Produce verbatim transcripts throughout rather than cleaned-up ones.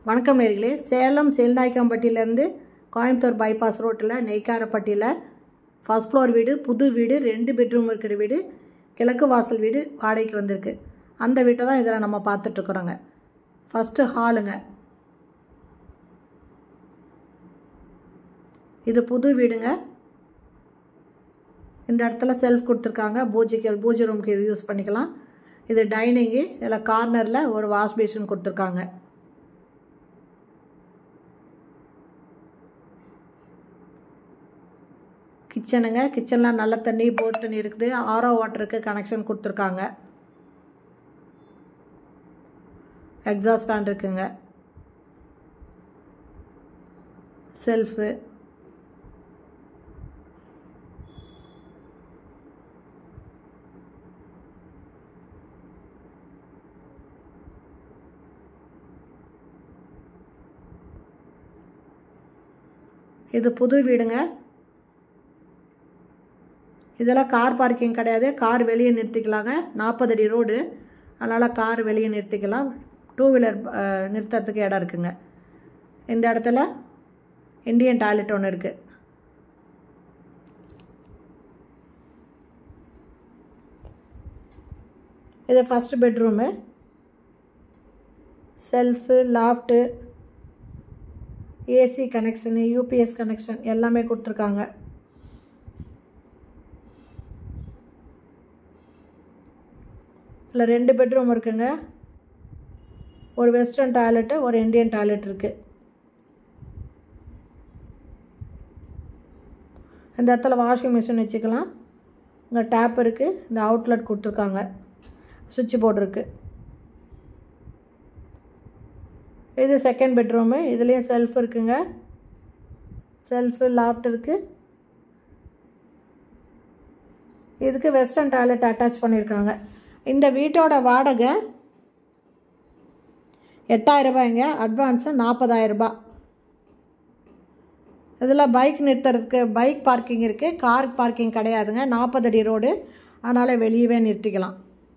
வணக்கம் நேயர்களே, சேலம் சேல்நாயக்கம்பட்டியிலேருந்து கோயம்புத்தூர் பைபாஸ் ரோட்டில் நெய்க்காரப்பட்டியில் ஃபர்ஸ்ட் ஃப்ளோர் வீடு, புது வீடு, ரெண்டு பெட்ரூம் இருக்கிற வீடு, கிழக்கு வாசல் வீடு வாடகைக்கு வந்திருக்கு. அந்த வீட்டை தான் இதில் நம்ம பார்த்துட்ருக்குறோங்க. ஃபஸ்ட்டு ஹாலுங்க. இது புது வீடுங்க. இந்த இடத்துல செல்ஃப் கொடுத்துருக்காங்க. பூஜைக்கு பூஜை ரூமுக்கு இது யூஸ் பண்ணிக்கலாம். இது டைனிங்கு. இதில் கார்னரில் ஒரு வாஷ் பேஷன் கொடுத்துருக்காங்க. கிச்சனுங்க. கிச்சனில் நல்ல தண்ணி, போர் தண்ணி இருக்குது. ஆரோ வாட்டருக்கு கனெக்ஷன் கொடுத்துருக்காங்க. எக்ஸாஸ்ட் ஃபேன் இருக்குங்க. செல்ஃபு. இது புது வீடுங்க. இதெல்லாம் கார் பார்க்கிங் கிடையாது. கார் வெளியே நிறுத்திக்கலாங்க. நாற்பது அடி ரோடு, அதனால் கார் வெளியே நிறுத்திக்கலாம். டூ வீலர் நிறுத்துறதுக்கு இடம் இருக்குங்க. இந்த இடத்துல இந்தியன் டாய்லெட் ஒன்று இருக்குது. இது first bedroom. Shelf, loft, AC connection, UPS connection எல்லாமே கொடுத்துருக்காங்க. இதில் ரெண்டு பெட்ரூம் இருக்குங்க. ஒரு வெஸ்டர்ன் டாய்லெட்டு, ஒரு இந்தியன் டாய்லெட் இருக்குது. இந்த இடத்துல வாஷிங் மிஷின் வச்சுக்கலாம். இங்கே டேப் இருக்குது. இந்த அவுட்லெட் கொடுத்துருக்காங்க. சுவிட்ச் போர்டு இருக்குது. இது செகண்ட் பெட்ரூமு. இதுலேயும் செல்ஃப் இருக்குங்க. செல்ஃபு, லாஃப்ட் இருக்குது. இதுக்கு வெஸ்டர்ன் டாய்லெட் அட்டாச் பண்ணியிருக்காங்க. இந்த வீட்டோட வாடகை எட்டாயிரம் ரூபாய்ங்க. அட்வான்ஸு நாற்பதாயிரம் ரூபாய். இதில் பைக் நிறுத்துறதுக்கு பைக் பார்க்கிங் இருக்குது. கார் பார்க்கிங் கிடையாதுங்க. நாற்பது அடி ரோடு, அதனால் வெளியவே நிறுத்திக்கலாம்.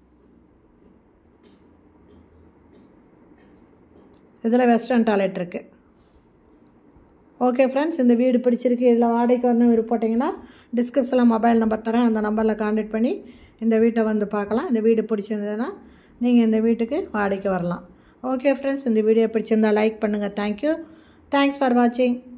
இதில் வெஸ்டர்ன் டாய்லெட் இருக்குது. ஓகே ஃப்ரெண்ட்ஸ், இந்த வீடு பிடிச்சிருக்கு. இதில் வாடகைக்கு வரணும் விருப்பப்பட்டீங்கன்னா டிஸ்கிரிப்ஷனில் மொபைல் நம்பர் தரேன். அந்த நம்பரில் கான்டாக்ட் பண்ணி இந்த வீட்டை வந்து பார்க்கலாம். இந்த வீடு பிடிச்சிருந்ததுன்னா நீங்கள் இந்த வீட்டுக்கு வாடகைக்கு வரலாம். ஓகே ஃப்ரெண்ட்ஸ், இந்த வீடியோ பிடிச்சிருந்தால் லைக் பண்ணுங்கள். தேங்க்யூ. தேங்க்ஸ் ஃபார் வாட்சிங்.